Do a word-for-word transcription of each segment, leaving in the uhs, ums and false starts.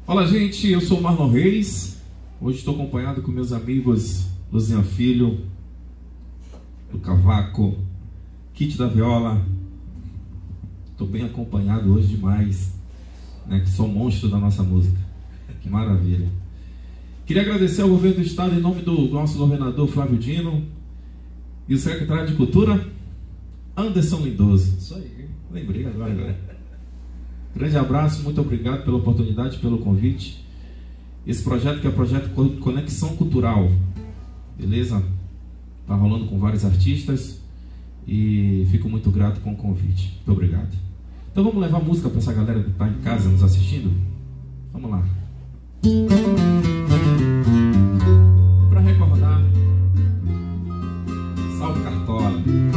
Fala, gente, eu sou o Marlon Reis. Hoje estou acompanhado com meus amigos Luzinha Filho, do Cavaco, Kit da Viola. Estou bem acompanhado hoje demais, né, que sou monstro da nossa música. Que maravilha. Queria agradecer ao governo do estado em nome do nosso governador Flávio Dino e o secretário de Cultura Anderson Lindoso. Isso aí, lembrei agora, agora. Grande abraço, muito obrigado pela oportunidade, pelo convite. Esse projeto que é o projeto Conexão Cultural, beleza? Tá rolando com vários artistas e fico muito grato com o convite. Muito obrigado. Então vamos levar música para essa galera que está em casa nos assistindo? Vamos lá. Para recordar, Salve Cartola.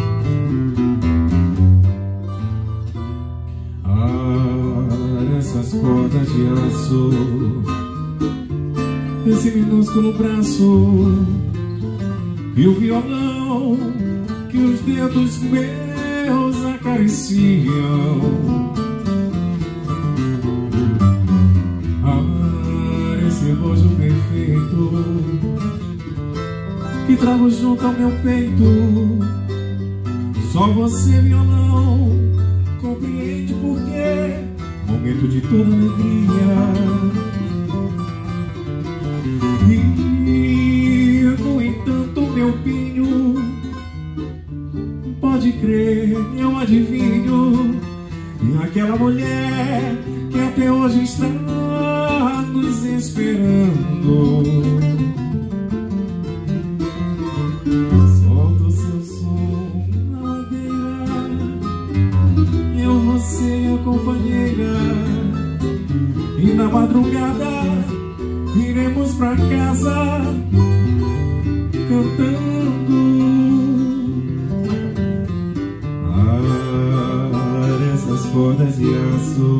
Ah, essas cordas de aço, esse minúsculo braço e o violão que os dedos meus acariciam. Ah, esse bojo perfeito que trago junto ao meu peito. Só você, violão, compreende porquê. Momento de toda alegria. E, no entanto, meu pinho, pode crer, eu adivinho. E aquela mulher que até hoje está nos esperando. Solta o seu som na madeira, eu, você e a companheira. E na madrugada iremos pra casa cantando. Ah, essas cordas de aço,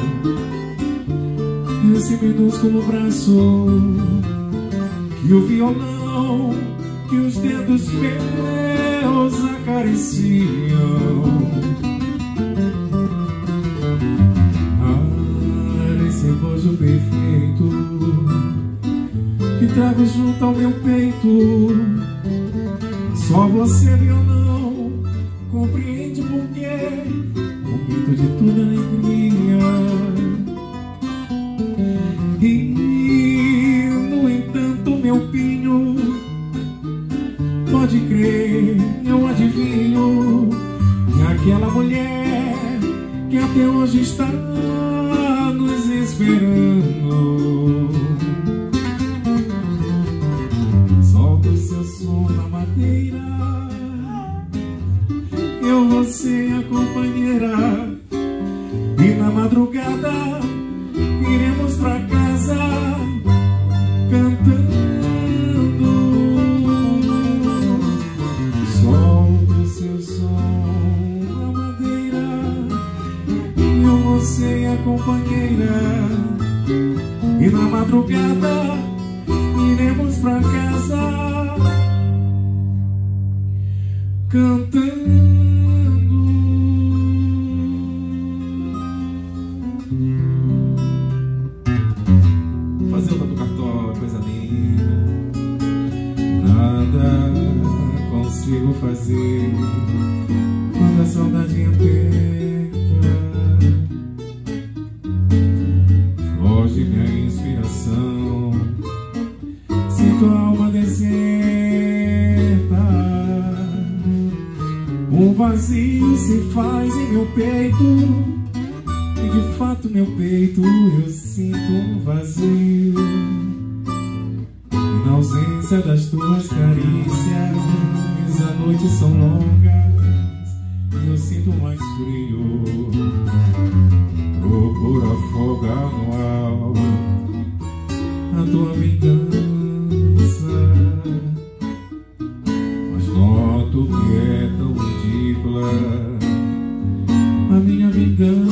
esse minúsculo braço que o violão, que os dedos meus acariciam. Ah, esse bojo perfeito que trago junto ao meu peito. Só você, violão, compreende porquê. Momento de toda alegria. E, no entanto, meu pinho, pode crer, eu adivinho. E aquela mulher que até hoje está nos esperando. Solta o seu som na madeira, eu, você e a companheira. E na madrugada iremos pra casa cantando. Solta o seu som na madeira, eu, você e a companheira. E na madrugada iremos pra casa cantando. Fazer o do Cartola, coisa linda. Nada consigo fazer quando a saudade aperta. Foge minha inspiração, sinto a alma deserta. Um vazio se faz em meu peito, e de fato meu peito eu sinto um vazio. E na ausência das tuas carícias, as noites são longas e eu sinto mais frio. Procuro afogar no alto a tua vingança, mas noto que é tão ridícula a minha vingança.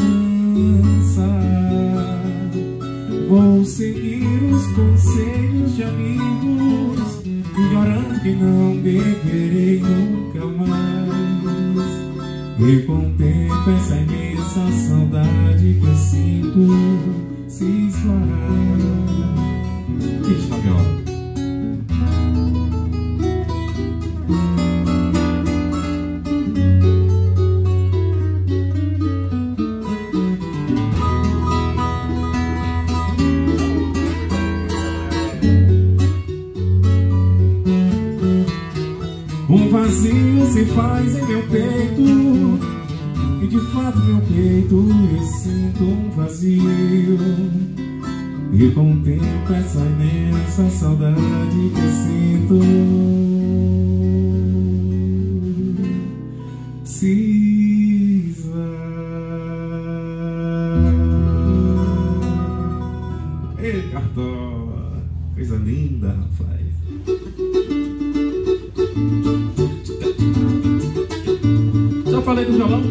Vou seguir os conselhos de amigos, ignorando que não beberei nunca mais. E com o tempo essa imensa saudade que eu sinto se esvair. Kit da viola. Um vazio se faz em meu peito, e de fato meu peito eu sinto um vazio. E com o tempo essa imensa saudade que eu sinto se esvai. Ei, Cartola, coisa linda, rapaz. Já falei do violão?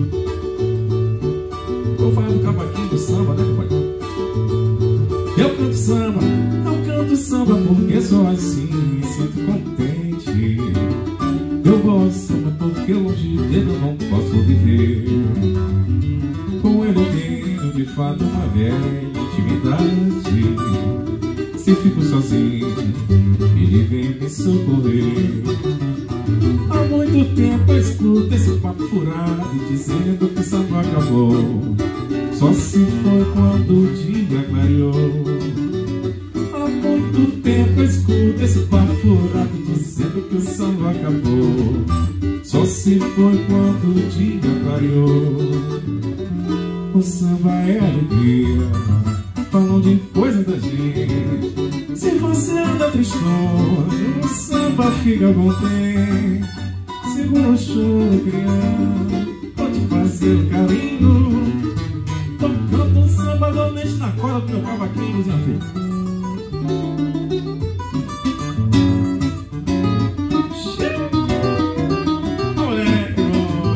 Vou falar do cavaquinho, do samba, né, pai? Eu canto samba, não canto samba porque sou assim, me sinto contente. Eu gosto de samba porque longe dele eu não posso viver. Com ele eu tenho de fato uma velha intimidade. Se fico sozinho, ele vem me socorrer. Há muito tempo eu escuto esse papo furado dizendo que o samba acabou. Só se foi quando o dia clareou. Há muito tempo eu escuto esse papo furado dizendo que o samba acabou. Só se foi quando o dia clareou. O samba é alegria, falam de coisa da gente. Se você anda tristonho, o samba fica contente. Segura o choro, criança, pode fazer o carinho. Tocando samba, não deixe na cola do meu cavaquinho, Zé Filho. Moleque bom.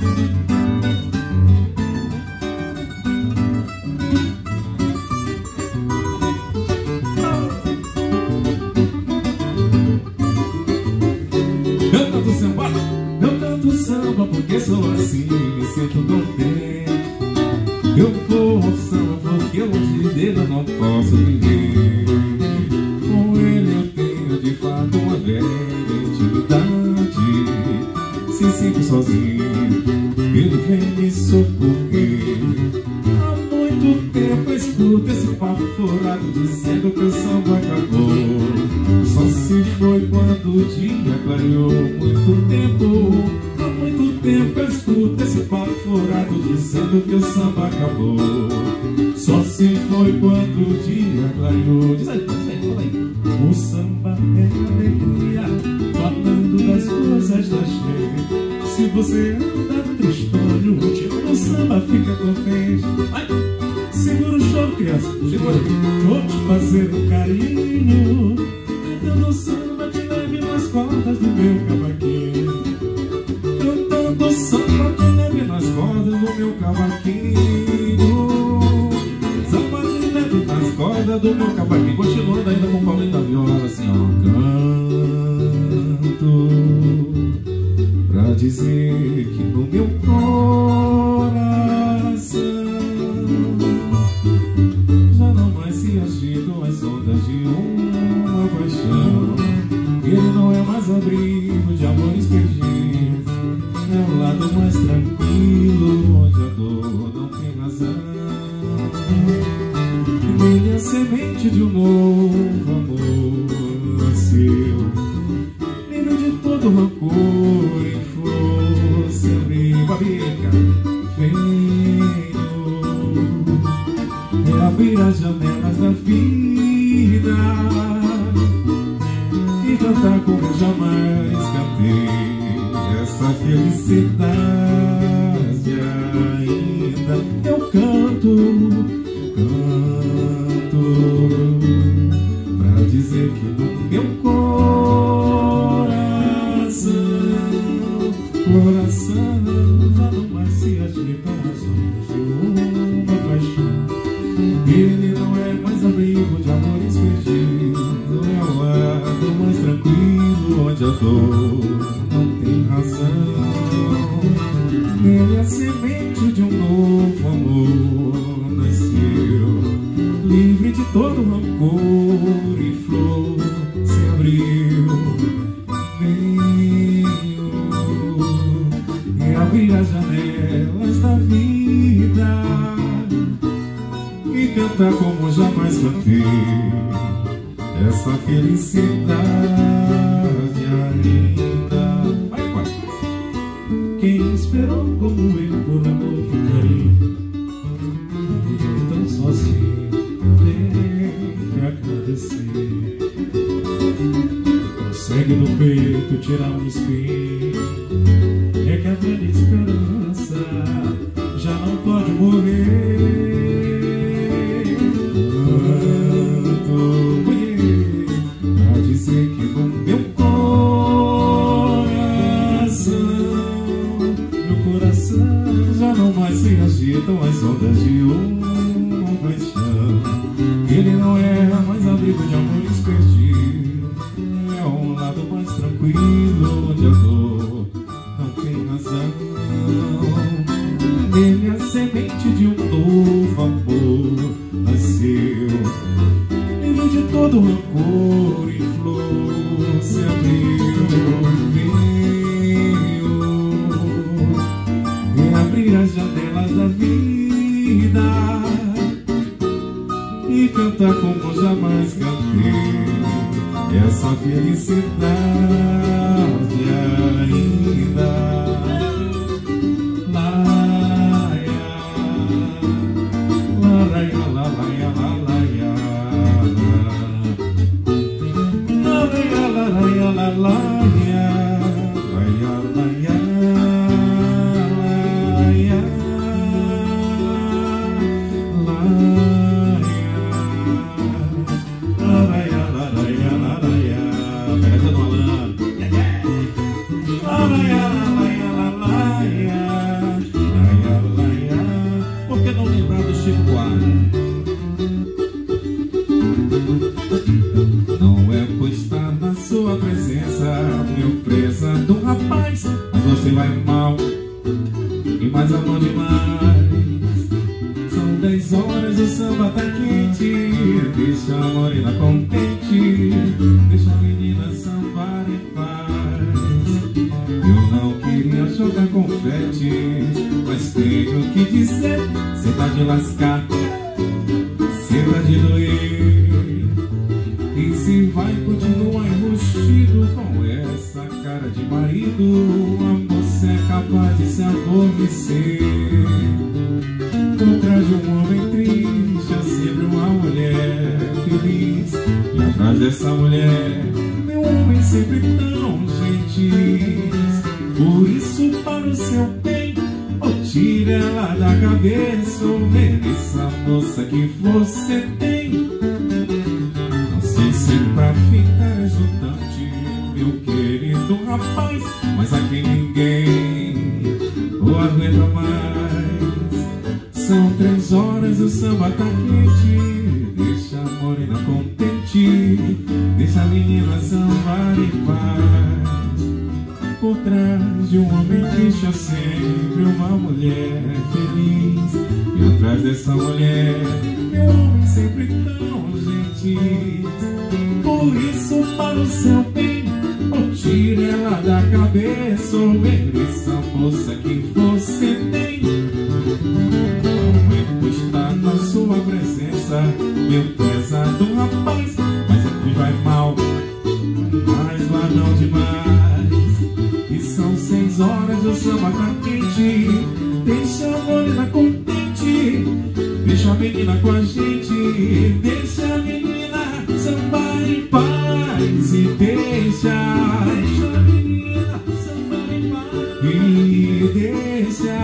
Eu canto samba, eu canto samba porque sou assim, me sinto contente. Eu vou ao samba porque longe dele eu não posso viver. Com ele eu tenho de fato uma velha intimidade. Se sinto sozinho, ele vem me socorrer. Há muito tempo eu escuto esse papo furado dizendo que o samba acabou. Só se foi quando o dia clareou. Muito tempo, há muito tempo eu escuto esse papo furado dizendo que o samba acabou. Só se foi quando o dia clareou. Diz aí, diz aí, fala aí. O samba é alegria, falando das coisas da gente. Se você anda tristonho, o samba fica contente. Vai, segura o choro, criança, segura aí. Vou te fazer um carinho, cantando samba de leve nas cordas do meu cavaquinho. Cantando samba de leve nas cordas do meu cavaquinho. Samba de leve nas cordas do meu cavaquinho. Continuando ainda com o Paulinho da viola, assim, ó. Canto pra dizer que no meu coração já não mais se agitam as ondas de uma paixão. Ele não é mais abrigo de amores perdidos, é o lado mais tranquilo onde a dor não tem razão. E minha semente de um novo amor nasceu, livre de todo rancor e força abriu a bica. Venho reabrir as janelas da vida e cantar como eu jamais cantei. Essa felicidade ainda eu canto, canto pra dizer que no meu coração, coração já não mais se agitam as ondas de uma paixão. Ele não é mais abrigo de amores perdidos, é o lado mais tranquilo onde a dor não tem razão. rancor e flor se abriu, veio e abrir as janelas da vida e cantar como jamais cantei essa felicidade ainda. Vai, vai. Quem esperou como eu por amor ficaria, viveu tão sozinho, tem que agradecer. Consegue do peito tirar um espinho, é que a velha esperança já não pode morrer. Que no meu coração, meu coração já não mais se agitam as ondas de uma paixão. Ele não é mais abrigo de amores perdidos, é um lado mais tranquilo onde a dor não tem razão. Nele a semente de um novo amor nasceu, livre de todo rancor e flor se abriu, veio e abrir as janelas da vida e cantar como jamais cantei essa felicidade ainda. Laia, laia, laia, laia, laia, laia, por que não lembrar do Chico Buarque? Não é por estar na sua presença, meu prezado rapaz, mas você vai mal e mais amor demais. São dez horas e o samba tá quente, deixa a morena contente, deixa a menina sambar em paz. Eu não queria jogar confete, mas tenho que dizer, cê tá de lascar, cê tá de doer. E se vai continuar enrustido com essa cara de marido, a moça é capaz de se aborrecer. Por trás de um homem triste há sempre uma mulher feliz, e atrás dessa mulher meu homem sempre tão gentil. Por isso, para o seu bem, ou tire ela da cabeça, ou mereça a moça que você tem. Não sei se pra ficar exultante, meu querido rapaz, mas aqui ninguém o aguenta mais. São três horas e o samba tá quente, deixa a morena contente, deixa a menina sambar em paz. Por trás de um homem triste há sempre uma mulher feliz, e atrás dessa mulher meu homem sempre tão gentil. Por isso, para o seu bem, ou tire ela da cabeça, ou mereça a moça que você tem. Não é por estar na sua presença, meu pesado rapaz, mas aqui vai mal, mas lá não demais. E são seis horas, o samba tá quente, deixa a morena contente, deixa a menina com a gente, deixa a menina sambar em paz. E deixa, deixa a menina sambar em paz. E deixa,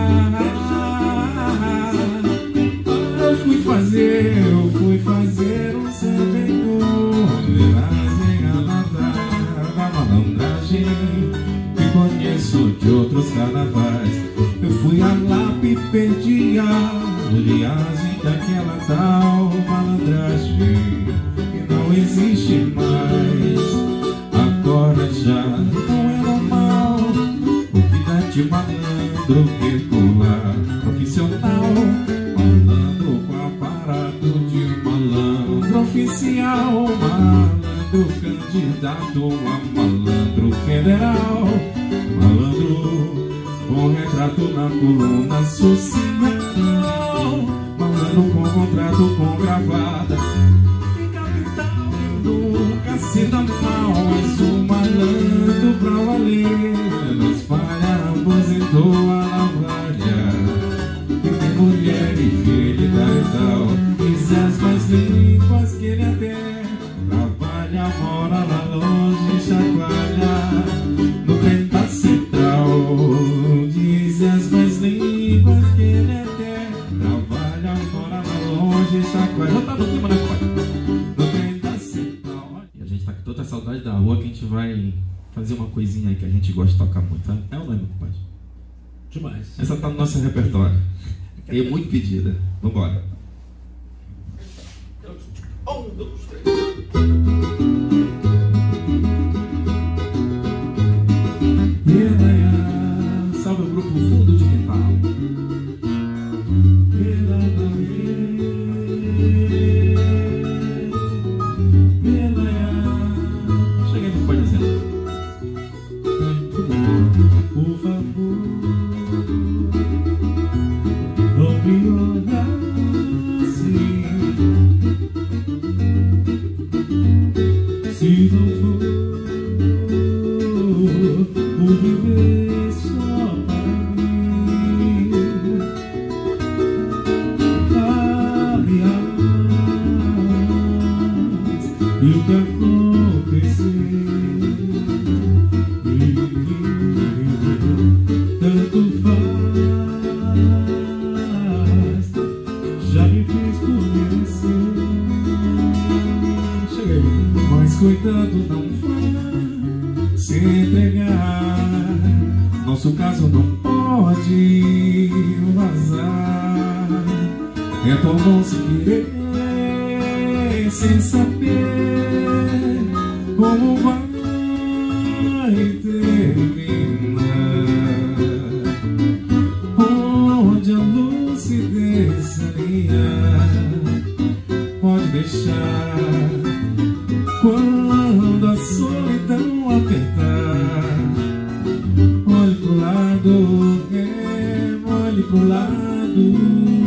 eu fui fazer, eu fui fazer um servidor, homenagem a nada da malandragem que conheço de outros carnavais. Eu fui a lápis e perdi a olhagem daquela tal malandragem que não existe mais. Agora já não é normal o que dá de malandro regular, profissional, malandro com aparato de malandro oficial. o malandro candidato a malandro federal. Malandro com retrato na coluna social. Malandro com contrato com gravata. Em capital nunca se dá mal. Mas o malandro pra valer na espalha aposentou a navalha. E tem mulher e filho e tal e tal. Diz as mais limpas que ele até trabalha, mora lá longe, chacoalha no trem da central. Diz as mais limpas que ele até trabalha, mora lá longe, chacoalha. Já tá no clima, né, pai? No trem da central. E a gente tá com tanta saudade da rua que a gente vai fazer uma coisinha aí que a gente gosta de tocar muito, tá? É ou não é, meu pai? Demais. Essa tá no nosso repertório. E é muito pedida. Vambora. Um, dois, três. Salve o grupo Fundo de Quintal. Cheguei no pai dizendo. Por favor, não me olhar assim. Se não for por viver só para mim, aliás, e o que aconteceu, tanto faz, já me fiz por merecer. Cheguei, mas cuidado, não vá se entregar. Nosso caso não pode vazar. É tão bom se querer sem saber como vai terminar. Onde a lucidez saía, pode deixar. Quando a solidão apertar, olhe pro lado, é, olhe pro lado,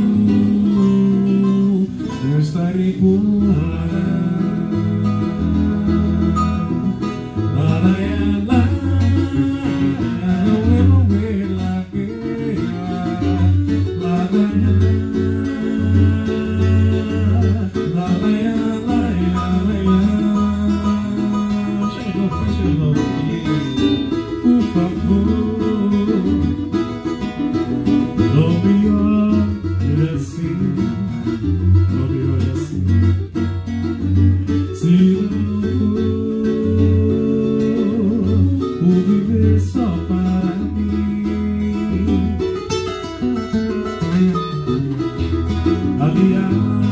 eu estarei por lá. Lá, lá, lá, não é, não é, lá, lá, lá, por favor, não me olhe assim, não me olhe assim. Se não for por viver só para mim, aliás,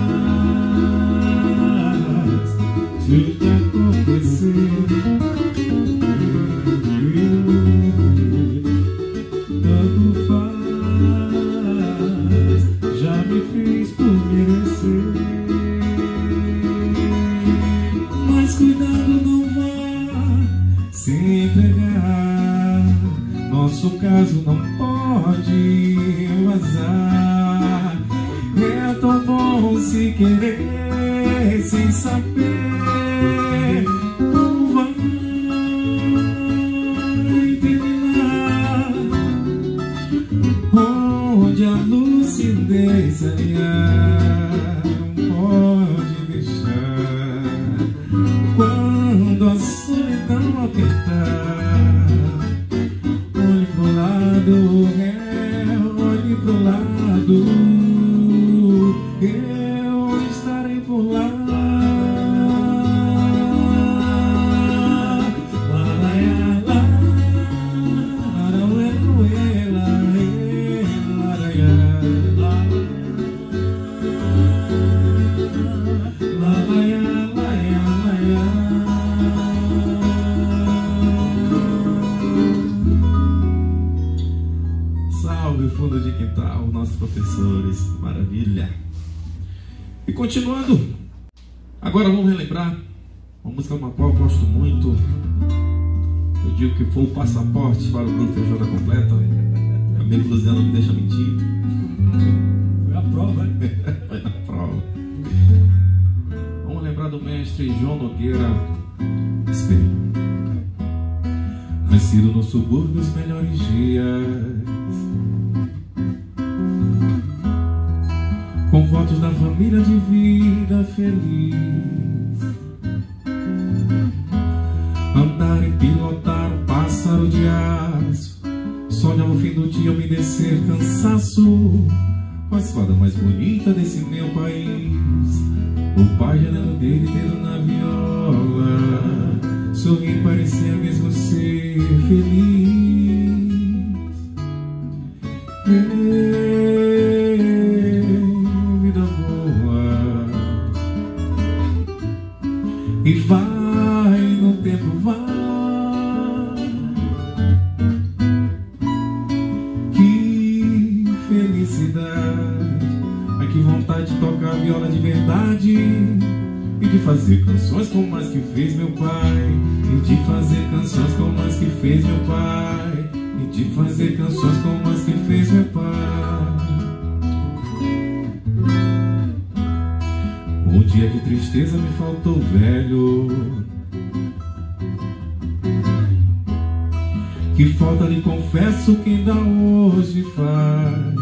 se o que acontecer, tanto faz, já me fiz por merecer. Mas cuidado, não vá se entregar. Nosso caso não pode vazar. É tão bom se querer sem saber como vai terminar. Onde a lucidez aliar, pode deixar. Quando a solidão apertar, olhe pro lado, é, olhe pro lado, eu estarei por lá. Salve Fundo de Quintal, nossos professores, maravilha. E continuando, agora Agora vamos relembrar uma música uma qual eu gosto muito. Eu digo que foi o passaporte para o grupo Feijoada Completa. Meu amigo Luciano não me deixa mentir. Foi a prova, né? Foi a prova. Vamos lembrar do mestre João Nogueira Espelho. Nascido no subúrbio dos melhores dias, com fotos da família de vida feliz. Andar e pilotar um pássaro de aço, sonhar no fim do dia eu me descer cansaço. Com a espada mais bonita desse meu país, o pai janela dele dedo na viola, sorrir parecia mesmo ser feliz. E vai, no tempo vai. Que felicidade. Ai, que vontade de tocar viola de verdade e de fazer canções como as que fez meu pai. E de fazer canções como as que fez meu pai. E de fazer canções como as que fez meu pai. Um dia de tristeza me faltou velho. Que falta lhe confesso que ainda hoje faz.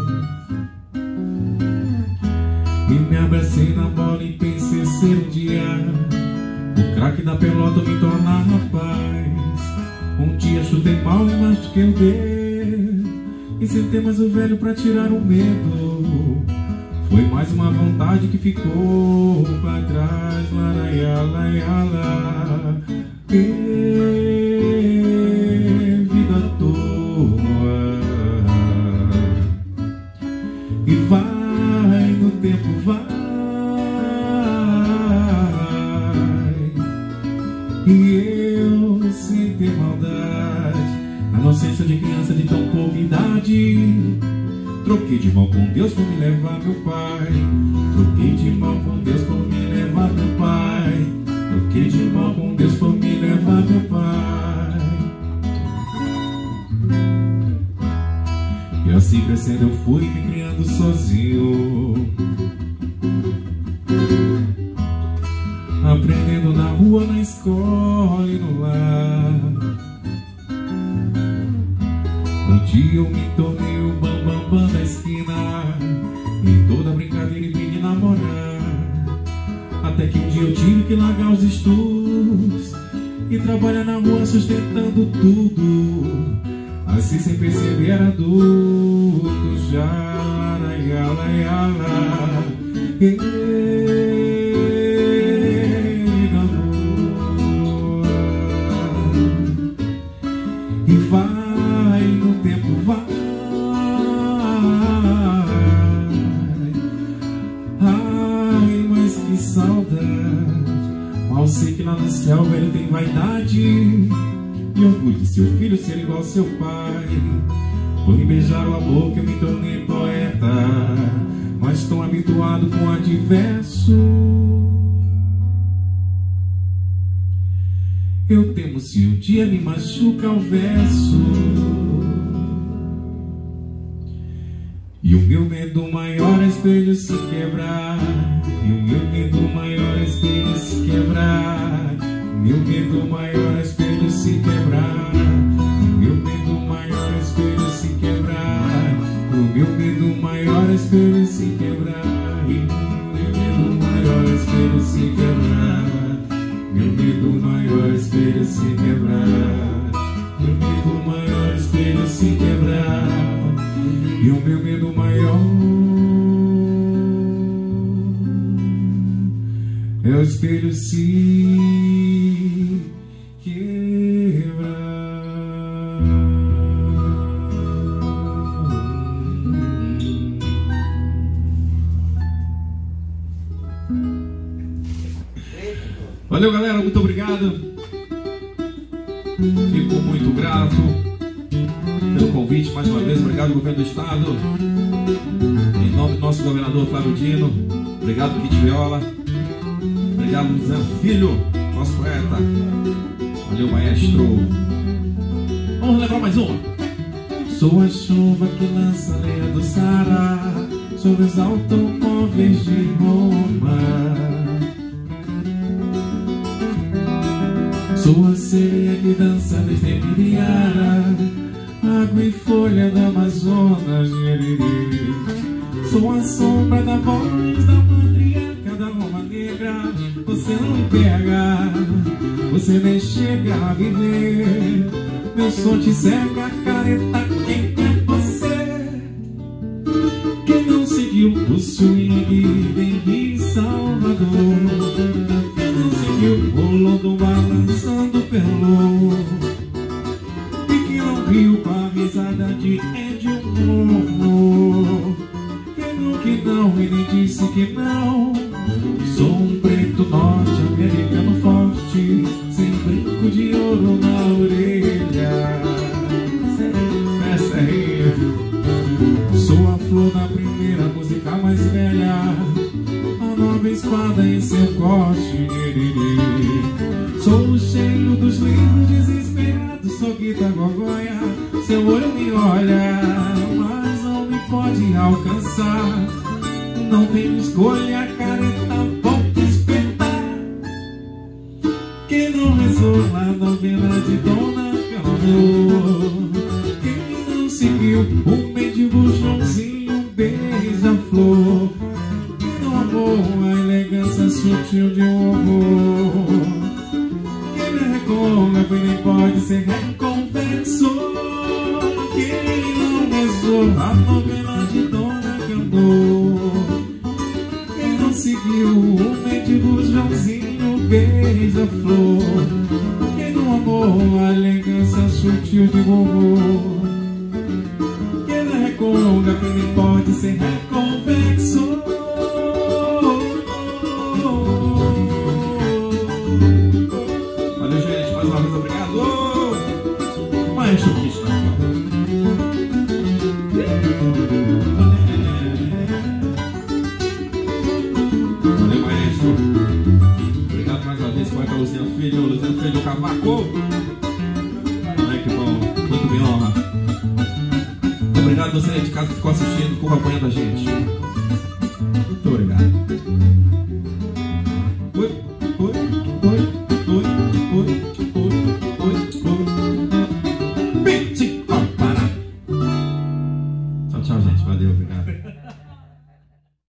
E me abracei na bola e pensei ser um dia o craque da pelota me tornar rapaz. Um dia chutei mal e machuquei o dedo e sentei mais o velho pra tirar o medo. Foi mais uma vontade que ficou pra trás. Laraiá, laiá, lá. E vida à toa. E vai, no tempo vai. E eu, sem ter maldade, na inocência de criança de tão pouca idade, troquei de mal com Deus por me levar meu pai. Troquei de mal com Deus por me levar meu pai. Troquei de mal com Deus por me levar meu pai. E assim crescendo eu fui me criando sozinho, aprendendo na rua, na escola e no lar. Um dia eu me tornei o bambambam bam, bam da esquina, em toda brincadeira e vim namorar. Até que um dia eu tive que largar os estudos e trabalhar na rua sustentando tudo. Assim sem perceber era adulto já. Laraiá, laiá, lá. E vai, no tempo vai. Ai, mas que saudade. Mal sei que lá no céu o velho tem vaidade e orgulho de seu filho ser igual ao seu pai. Por me beijar a boca eu me tornei poeta, mas tão habituado com adverso. Eu temo se um dia me machuca o verso. E o meu medo maior é espelho se quebrar. E o meu medo maior é espelho se quebrar. Meu medo maior é espelho se quebrar. Meu medo maior é espelho se quebrar. O meu medo maior é espelho se quebrar. E meu medo maior é espelho se quebrar. Meu medo maior é espelho se quebrar. Meu medo maior é espelho se quebrar. E o meu medo maior é o espelho se quebrar. Valeu, galera, muito obrigado. Fico muito grato pelo convite mais uma vez. Obrigado, governo do estado, em nome do nosso governador Flávio Dino. Obrigado, Kit Viola. Obrigado, Lucian Filho, nosso poeta. Valeu, maestro. Vamos levar mais uma. Sou a chuva que lança lenha do Ceará sobre os automóveis de Roma. Sou a sereia que dança desde Ibiriara, água e folha da Amazonas, Geriri. Sou a sombra da voz da matriarca da Roma Negra. Você não me pega, você nem chega a viver. Meu som te cega, careta, quem é você? Que não seguiu o swing em Salvador, que não seguiu o lodo balançando pelo, e que não riu com a risada de Ennio Morro. Que não, ele disse que não. Sou um preto norte-americano forte, sem brinco de ouro na orelha. Essa aí. Sou a flor da primeira música mais velha, a nova espada em seu corte. Sou o cheiro dos livros desesperados, sou Guita Gogóia. Seu olho me olha, mas não me pode alcançar. Não tenho escolha, careta, volta espetar. Quem não rezou na novela de Dona Calor, quem não seguiu o mendigo Joãozinho beija-flor, quem não amou a elegância sutil de um horror, quem não reconga, quem nem pode ser reconverso, quem não rezou a novela de Dona Calor, seguiu o mendigo Joãozinho beija-flor, quem não amou a elegância sutil de vovô, quem não reconga, quem nem pode ser reconvexo. Valeu, gente, mais uma vez obrigado. Maestro Krishna. Obrigado mais uma vez, poeta Lucian Filho, Lucian Filho Cavaco. Ai, que bom, muito bem, honra. Obrigado você aí de casa que ficou assistindo, ficou acompanhando a gente. Muito obrigado. Oi, oi, oi, oi, oi, oi, oi, oi. Tchau, tchau, gente. Valeu, obrigado.